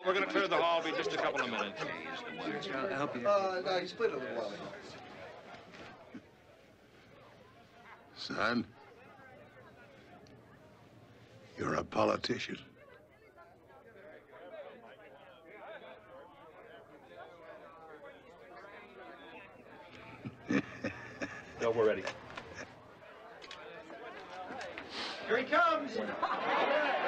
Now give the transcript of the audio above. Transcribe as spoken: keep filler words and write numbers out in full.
We're going to clear the hall. Be just a couple of minutes. I'll help you. Uh, no, he split a little while ago. Son, you're a politician. No, we're ready. Here he comes!